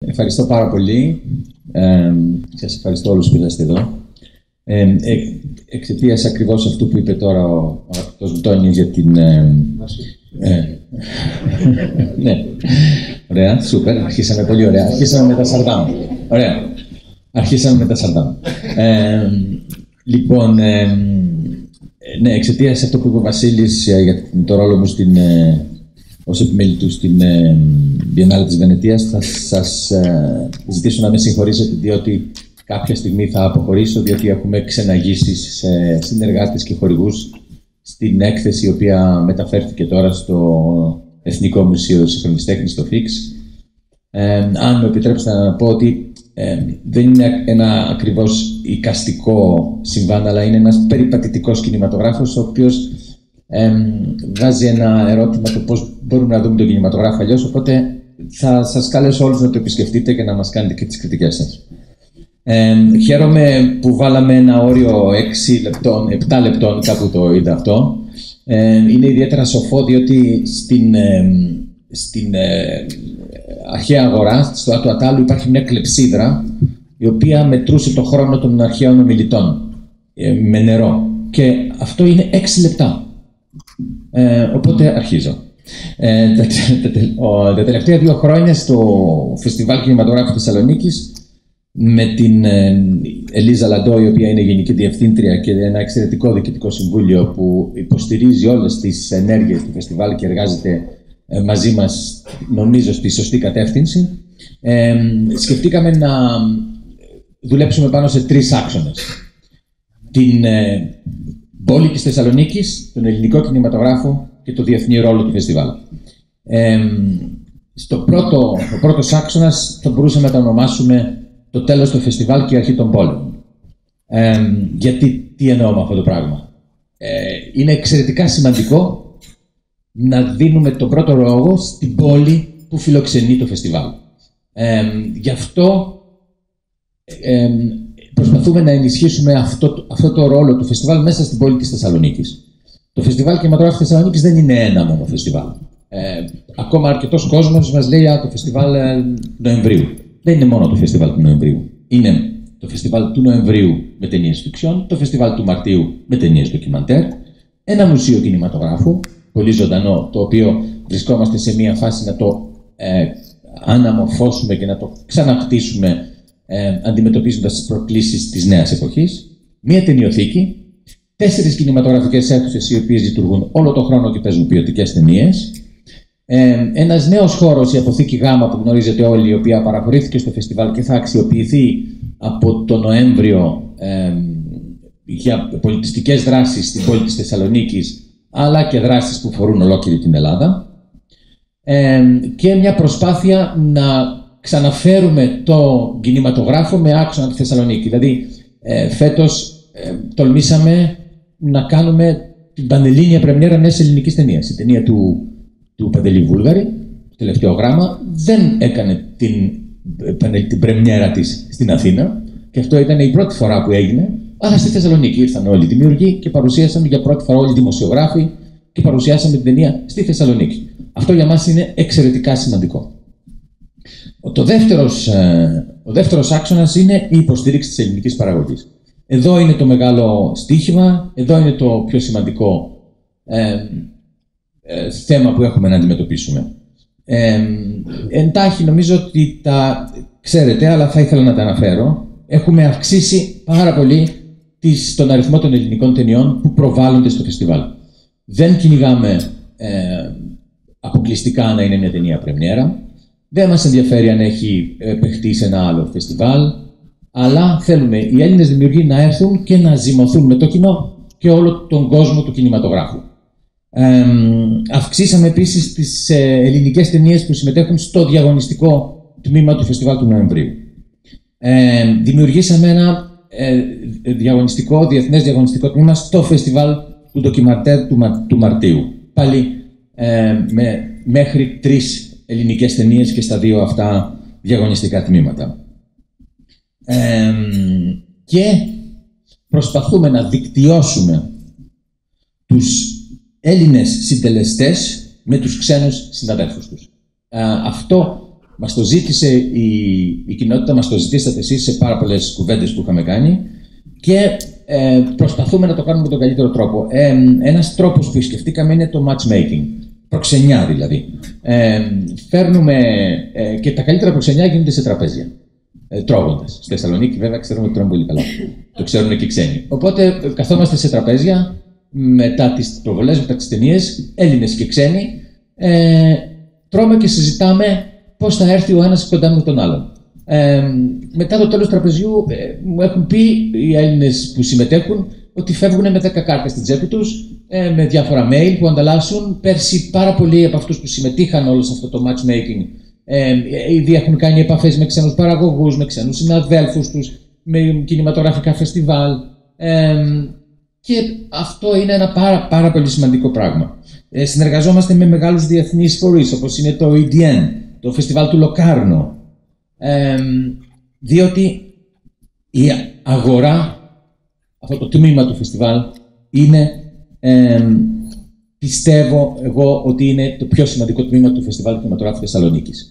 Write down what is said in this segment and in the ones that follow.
Ευχαριστώ πάρα πολύ. Σας ευχαριστώ όλους που είσαστε εδώ. Εξαιτίας ακριβώς αυτού που είπε τώρα ο αγαπητός Ντόνις για την... ναι, ωραία, σούπερ, αρχίσαμε πολύ ωραία. Αρχίσαμε με τα Σαρδάμ. Ωραία, αρχίσαμε με τα Σαρδάμ. Λοιπόν, ναι, εξαιτίας αυτό που είπε ο Βασίλης για το ρόλο μου ως επιμελητού στην Biennale της Βενετίας, θα σας ζητήσω να με συγχωρήσετε, διότι κάποια στιγμή θα αποχωρήσω, διότι έχουμε ξεναγήσεις σε συνεργάτες και χορηγούς στην έκθεση, η οποία μεταφέρθηκε τώρα στο Εθνικό Μουσείο Σύγχρονης Τέχνης, στο FIX. Αν μου επιτρέψετε να πω ότι δεν είναι ένα ακριβώς εικαστικό συμβάν, αλλά είναι ένας περιπατητικός κινηματογράφος, ο οποίος βάζει ένα ερώτημα το πώς μπορούμε να δούμε τον κινηματογράφο αλλιώς, οπότε θα σας καλέσω όλους να το επισκεφτείτε και να μας κάνετε και τις κριτικές σας. Χαίρομαι που βάλαμε ένα όριο 6 λεπτών, 7 λεπτών, κάπου το είδα αυτό. Είναι ιδιαίτερα σοφό, διότι στην αρχαία αγορά, στο Άτου Ατάλου, υπάρχει μια κλεψίδρα η οποία μετρούσε το χρόνο των αρχαίων ομιλητών με νερό. Και αυτό είναι 6 λεπτά. Οπότε αρχίζω. Τα τελευταία 2 χρόνια στο Φεστιβάλ Κινηματογράφου Θεσσαλονίκης, με την Ελίζα Λαντό, η οποία είναι Γενική Διευθύντρια, και ένα εξαιρετικό διοικητικό συμβούλιο που υποστηρίζει όλες τις ενέργειες του φεστιβάλ και εργάζεται μαζί μας, νομίζω, στη σωστή κατεύθυνση, σκεφτήκαμε να δουλέψουμε πάνω σε 3 άξονες. Την πόλη της Θεσσαλονίκης, τον ελληνικό κινηματογράφο και το διεθνή ρόλο του φεστιβάλ. Ο πρώτος άξονας θα μπορούσαμε να το ονομάσουμε το τέλος του φεστιβάλ και η αρχή των πόλεων. Γιατί, τι εννοώ με αυτό το πράγμα? Είναι εξαιρετικά σημαντικό να δίνουμε τον πρώτο λόγο στην πόλη που φιλοξενεί το φεστιβάλ. Γι' αυτό προσπαθούμε να ενισχύσουμε αυτό το ρόλο του φεστιβάλ μέσα στην πόλη της Θεσσαλονίκης. Το Φεστιβάλ Κινηματογράφου Θεσσαλονίκης δεν είναι ένα μόνο φεστιβάλ. Ακόμα αρκετός κόσμος μας λέει το φεστιβάλ Νοεμβρίου. Δεν είναι μόνο το φεστιβάλ του Νοεμβρίου. Είναι το φεστιβάλ του Νοεμβρίου με ταινίες φιξιόν, το φεστιβάλ του Μαρτίου με ταινίες ντοκιμαντέρ, ένα μουσείο κινηματογράφου, πολύ ζωντανό, το οποίο βρισκόμαστε σε μια φάση να το αναμορφώσουμε και να το ξαναχτίσουμε, αντιμετωπίζοντας τις προκλήσεις της νέας εποχής. Μια ταινιοθήκη, 4 κινηματογραφικές αίθουσες οι οποίες λειτουργούν όλο τον χρόνο και παίζουν ποιοτικές ταινίες. Ένας νέος χώρος, η Αποθήκη Γ, που γνωρίζετε όλοι, η οποία παραχωρήθηκε στο φεστιβάλ και θα αξιοποιηθεί από το Νοέμβριο για πολιτιστικές δράσεις στην πόλη της Θεσσαλονίκης, αλλά και δράσεις που φορούν ολόκληρη την Ελλάδα. Και μια προσπάθεια να ξαναφέρουμε το κινηματογράφο με άξονα τη Θεσσαλονίκη. Δηλαδή, φέτος τολμήσαμε να κάνουμε την πανελλήνια πρεμιέρα μιας ελληνικής ταινίας. Η ταινία του Παντελή Βούλγαρη, το τελευταίο γράμμα, δεν έκανε την πρεμιέρα της στην Αθήνα, και αυτό ήταν η πρώτη φορά που έγινε, αλλά στη Θεσσαλονίκη ήρθαν όλοι οι δημιουργοί και παρουσίασαν για πρώτη φορά, όλοι οι δημοσιογράφοι, και παρουσιάσαμε την ταινία στη Θεσσαλονίκη. Αυτό για μας είναι εξαιρετικά σημαντικό. Ο δεύτερος άξονας είναι η υποστήριξη της ελληνικής παραγωγής. Εδώ είναι το μεγάλο στοίχημα, εδώ είναι το πιο σημαντικό θέμα που έχουμε να αντιμετωπίσουμε. Εντάχει, νομίζω ότι τα ξέρετε, αλλά θα ήθελα να τα αναφέρω. Έχουμε αυξήσει πάρα πολύ τον αριθμό των ελληνικών ταινιών που προβάλλονται στο φεστιβάλ. Δεν κυνηγάμε αποκλειστικά να είναι μια ταινία πρεμιέρα. Δεν μας ενδιαφέρει αν έχει παιχτεί σε ένα άλλο φεστιβάλ, αλλά θέλουμε οι Έλληνες δημιουργοί να έρθουν και να ζυμωθούν με το κοινό και όλο τον κόσμο του κινηματογράφου. Αυξήσαμε επίσης τις ελληνικές ταινίες που συμμετέχουν στο διαγωνιστικό τμήμα του φεστιβάλ του Νοεμβρίου. Δημιουργήσαμε ένα διεθνές διαγωνιστικό τμήμα στο φεστιβάλ του ντοκιμαντέρ του Μαρτίου. Πάλι μέχρι 3 ελληνικές ταινίες και στα 2 αυτά διαγωνιστικά τμήματα. Και προσπαθούμε να δικτυώσουμε τους Έλληνες συντελεστές με τους ξένους συναδέλφους τους. Αυτό Μας το ζήτησε η κοινότητα, μας το ζητήσατε εσείς σε πάρα πολλές κουβέντες που είχαμε κάνει και προσπαθούμε να το κάνουμε με τον καλύτερο τρόπο. Ένας τρόπος που σκεφτήκαμε είναι το matchmaking, προξενιά δηλαδή. Φέρνουμε και τα καλύτερα προξενιά γίνονται σε τραπέζια, τρώγοντας. Στη Θεσσαλονίκη βέβαια ξέρουμε ότι τρώμε πολύ καλά, το ξέρουν και οι ξένοι. Οπότε καθόμαστε σε τραπέζια μετά τις προβολές, μετά τις ταινίες, Έλληνες και ξένοι, τρώμε και συζητάμε πώς θα έρθει ο ένας κοντά με τον άλλον. Μετά το τέλος του τραπεζιού μου έχουν πει οι Έλληνες που συμμετέχουν ότι φεύγουν με 10 κάρτες στην τσέπη τους, με διάφορα mail που ανταλλάσσουν. Πέρσι πάρα πολλοί από αυτούς που συμμετείχαν όλο σε αυτό το matchmaking ήδη έχουν κάνει επαφές με ξένους παραγωγούς, με ξένους συναδέλφους τους, με κινηματογραφικά φεστιβάλ. Και αυτό είναι ένα πάρα πολύ σημαντικό πράγμα. Συνεργαζόμαστε με μεγάλους διεθνείς φορείς, όπως είναι το EDN, το φεστιβάλ του Λοκάρνο. Διότι η αγορά, αυτό το τμήμα του φεστιβάλ, είναι, πιστεύω εγώ, ότι είναι το πιο σημαντικό τμήμα του Φεστιβάλ του Κινηματογράφου Θεσσαλονίκης.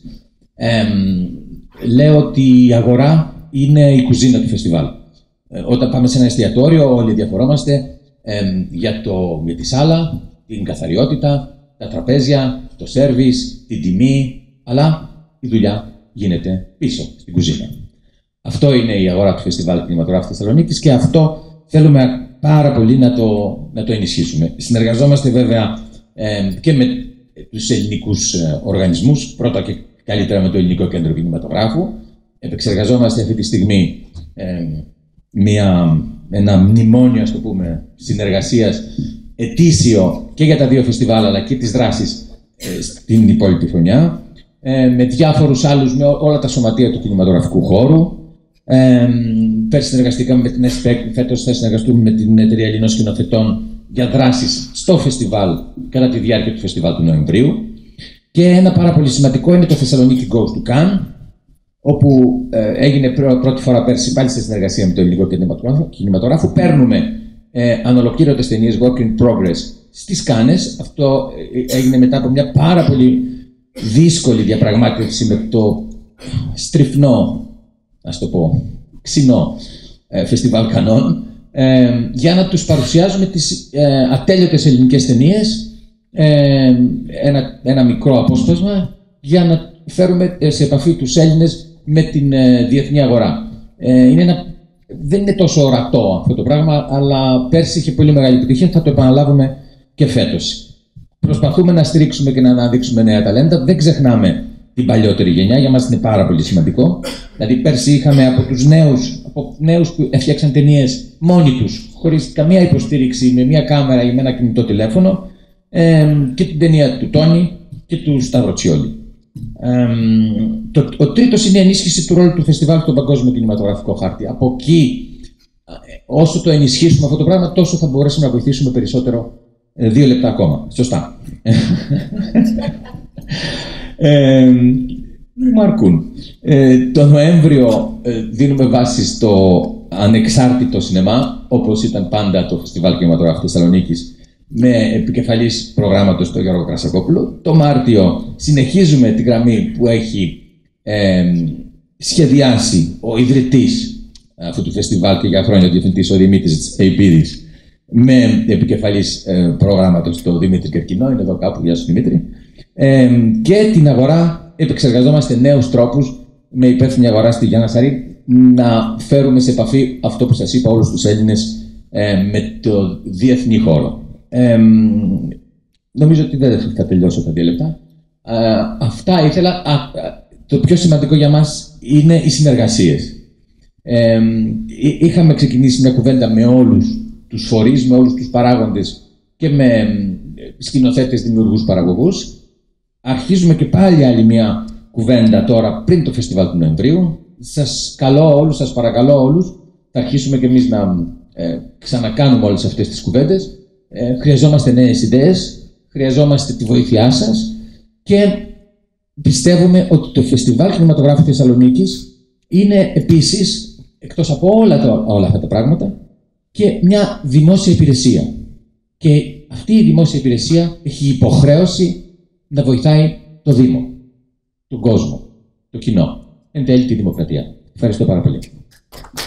Λέω ότι η αγορά είναι η κουζίνα του φεστιβάλ. Όταν πάμε σε ένα εστιατόριο, όλοι ενδιαφερόμαστε για τη σάλα, την καθαριότητα, τα τραπέζια, το σέρβις, την τιμή, αλλά η δουλειά γίνεται πίσω, στην κουζίνα. Αυτό είναι η αγορά του Φεστιβάλ του Κινηματογράφου Θεσσαλονίκης και αυτό θέλουμε πάρα πολύ να το ενισχύσουμε. Συνεργαζόμαστε βέβαια και με τους ελληνικούς οργανισμούς, πρώτα και καλύτερα με το Ελληνικό Κέντρο Κινηματογράφου. Επεξεργαζόμαστε αυτή τη στιγμή ένα μνημόνιο, ας το πούμε, συνεργασίας ετήσιο και για τα δύο φεστιβάλ αλλά και τις δράσεις στην υπόλοιπη χρονιά, με διάφορους άλλους, με όλα τα σωματεία του κινηματογραφικού χώρου. Πέρσι συνεργαστήκαμε με την ΕΣΠΕΚ, φέτος θα συνεργαστούμε με την Εταιρεία Ελληνών Σκηνοθετών για δράσεις στο φεστιβάλ κατά τη διάρκεια του φεστιβάλ του Νοεμβρίου. Και ένα πάρα πολύ σημαντικό είναι το Θεσσαλονίκη Goes to Cannes, όπου έγινε πρώτη φορά πέρσι πάλι σε συνεργασία με το Ελληνικό Κινηματογράφο. Παίρνουμε ανολοκλήρωτες ταινίες work in progress στις Κάνες. Αυτό έγινε μετά από μια πάρα πολύ δύσκολη διαπραγμάτευση με το στριφνό, ας το πω, ξινό φεστιβάλ Κανών, για να τους παρουσιάζουμε τις ατέλειωτες ελληνικές ταινίες, ένα μικρό απόσπασμα, για να φέρουμε σε επαφή τους Έλληνες με την διεθνή αγορά. Δεν είναι τόσο ορατό αυτό το πράγμα, αλλά πέρσι είχε πολύ μεγάλη επιτυχία, θα το επαναλάβουμε και φέτος. Προσπαθούμε να στηρίξουμε και να αναδείξουμε νέα ταλέντα. Δεν ξεχνάμε την παλιότερη γενιά, για μας είναι πάρα πολύ σημαντικό. Δηλαδή, πέρσι είχαμε από νέους που έφτιαξαν ταινίες μόνοι τους, χωρίς καμία υποστήριξη, με μια κάμερα ή με ένα κινητό τηλέφωνο, και την ταινία του Τόνι και του Σταυροτσιόλη. Ο τρίτος είναι η ενίσχυση του ρόλου του φεστιβάλ στον παγκόσμιο κινηματογραφικό χάρτη. Από εκεί, όσο το ενισχύσουμε αυτό το πράγμα, τόσο θα μπορέσουμε να βοηθήσουμε περισσότερο. 2 λεπτά ακόμα. Σωστά. Μου αρκούν. Το Νοέμβριο δίνουμε βάση στο ανεξάρτητο σινεμά, όπως ήταν πάντα το Φεστιβάλ Κινηματογράφου Θεσσαλονίκης, με επικεφαλής προγράμματος τον Γιώργο Κρασακόπουλο. Το Μάρτιο συνεχίζουμε τη γραμμή που έχει σχεδιάσει ο ιδρυτής αυτού του φεστιβάλ και για χρόνια ο διευθυντής, ο Δημήτρης Εϊπίδης, με επικεφαλής προγράμματος το Δημήτρη Κερκινό, είναι εδώ κάπου, γεια σου Δημήτρη. Και την αγορά επεξεργαζόμαστε νέους τρόπους με υπεύθυνη αγορά στη Γιάννα Σαρή να φέρουμε σε επαφή αυτό που σας είπα όλους τους Έλληνες με το διεθνή χώρο. Νομίζω ότι δεν θα τελειώσω τα 2 λεπτά. Αυτά ήθελα. Το πιο σημαντικό για μας είναι οι συνεργασίες. Είχαμε ξεκινήσει μια κουβέντα με όλους τους φορείς, με όλους τους παράγοντες και με σκηνοθέτες, δημιουργούς, παραγωγούς. Αρχίζουμε και πάλι άλλη μια κουβέντα τώρα πριν το φεστιβάλ του Νοεμβρίου. Σας καλώ όλους, σας παρακαλώ όλους. Θα αρχίσουμε και εμείς να ξανακάνουμε όλες αυτές τις κουβέντες. Χρειαζόμαστε νέες ιδέες, χρειαζόμαστε τη βοήθειά σας και πιστεύουμε ότι το Φεστιβάλ Κινηματογράφου Θεσσαλονίκης είναι επίσης, εκτός από όλα αυτά τα πράγματα, και μια δημόσια υπηρεσία. Και αυτή η δημόσια υπηρεσία έχει υποχρέωση να βοηθάει το Δήμο, τον κόσμο. το κοινό. Εν τέλει τη δημοκρατία. Ευχαριστώ πάρα πολύ.